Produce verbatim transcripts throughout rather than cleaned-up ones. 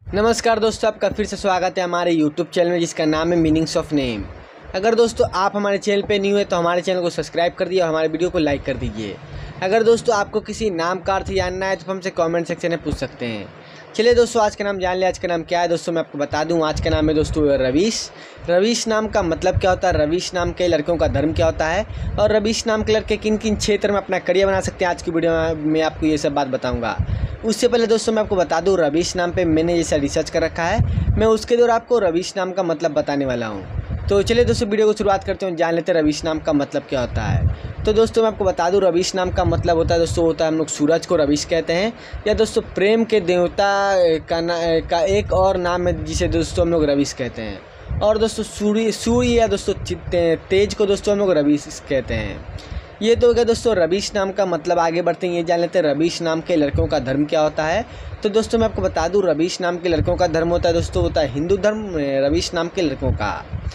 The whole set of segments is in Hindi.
नमस्कार दोस्तों, आपका फिर से स्वागत है हमारे यूट्यूब चैनल में जिसका नाम है मीनिंग्स ऑफ नेम। अगर दोस्तों आप हमारे चैनल पे न्यू है तो हमारे चैनल को सब्सक्राइब कर दिए और हमारे वीडियो को लाइक कर दीजिए। अगर दोस्तों आपको किसी नाम का अर्थ जानना है तो हमसे कमेंट सेक्शन में पूछ सकते हैं। चलिए दोस्तों, आज का नाम जान लिया। आज का नाम क्या है दोस्तों, मैं आपको बता दूं। आज का नाम है दोस्तों रवीश। रवीश नाम का मतलब क्या होता है, रवीश नाम के लड़कों का धर्म क्या होता है और रवीश नाम के लड़के किन किन क्षेत्र में अपना करियर बना सकते हैं, आज की वीडियो में आपको ये सब बात बताऊँगा। उससे पहले दोस्तों मैं आपको बता दूं, रवीश नाम पे मैंने जैसा रिसर्च कर रखा है, मैं उसके द्वारा आपको रवीश नाम का मतलब बताने वाला हूं। तो चलिए दोस्तों वीडियो को शुरुआत करते हैं, जान लेते हैं रवीश नाम का मतलब क्या होता है। तो दोस्तों मैं आपको बता दूं, रवीश नाम का मतलब होता है दोस्तों होता है हम लोग सूरज को रवीश कहते हैं, या दोस्तों प्रेम के देवता का ना, का एक और नाम है जिसे दोस्तों हम लोग रवीश कहते हैं। और दोस्तों सूर्य सूर्य या दोस्तों तेज को दोस्तों हम लोग रवीश कहते हैं। ये तो हो गया दोस्तों रवीश नाम का मतलब। आगे बढ़ते हैं, ये जान लेते हैं रवीश नाम के लड़कों का धर्म क्या होता है। तो दोस्तों मैं आपको बता दूं, रवीश नाम के लड़कों का धर्म होता है दोस्तों होता है हिंदू धर्म रवीश नाम के लड़कों का।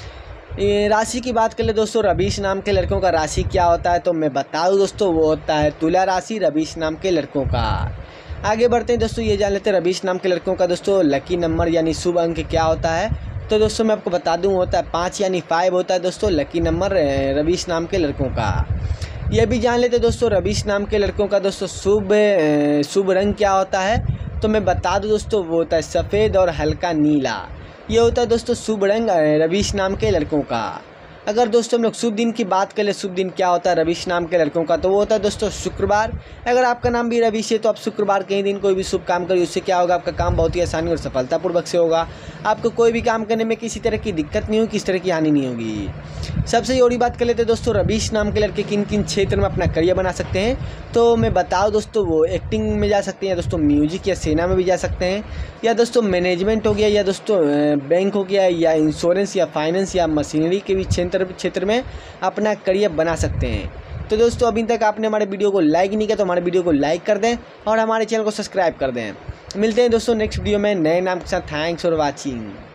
राशि की बात कर ले दोस्तों, रवीश नाम के लड़कों का राशि क्या होता है तो मैं बता दूं दोस्तों, वो होता है तुला राशि रवीश नाम के लड़कों का। आगे बढ़ते हैं दोस्तों, ये जान लेते हैं रवीश नाम के लड़कों का दोस्तों लकी नंबर यानी शुभ अंक क्या होता है। तो दोस्तों मैं आपको बता दूं, होता है पाँच यानी फाइव होता है दोस्तों लकी नंबर रवीश नाम के लड़कों का। यह भी जान लेते दोस्तों, रवीश नाम के लड़कों का दोस्तों शुभ शुभ रंग क्या होता है तो मैं बता दूं दोस्तों, वो होता है सफ़ेद और हल्का नीला। ये होता है दोस्तों शुभ रंग रवीश नाम के लड़कों का। अगर दोस्तों हम लोग शुभ दिन की बात करें, शुभ दिन क्या होता है रवीश नाम के लड़कों का, तो वो होता है दोस्तों शुक्रवार। अगर आपका नाम भी रवीश है तो आप शुक्रवार के ही दिन कोई भी शुभ काम करिए, उससे क्या होगा, आपका काम बहुत ही आसानी और सफलतापूर्वक से होगा। आपको कोई भी काम करने में किसी तरह की दिक्कत नहीं होगी, किसी तरह की हानि नहीं होगी। सबसे और बात कर लेते हैं दोस्तों, रवीश नाम के लड़के किन किन क्षेत्र में अपना करियर बना सकते हैं। तो मैं बताऊँ दोस्तों, वो एक्टिंग में जा सकते हैं, दोस्तों म्यूजिक या सेना में भी जा सकते हैं, या दोस्तों मैनेजमेंट हो गया, या दोस्तों बैंक हो गया, या इंश्योरेंस या फाइनेंस या मशीनरी के भी क्षेत्र क्षेत्र में अपना करियर बना सकते हैं। तो दोस्तों अभी तक आपने हमारे वीडियो को लाइक नहीं किया तो हमारे वीडियो को लाइक कर दें और हमारे चैनल को सब्सक्राइब कर दें। मिलते हैं दोस्तों नेक्स्ट वीडियो में नए नाम के साथ। Thanks for watching.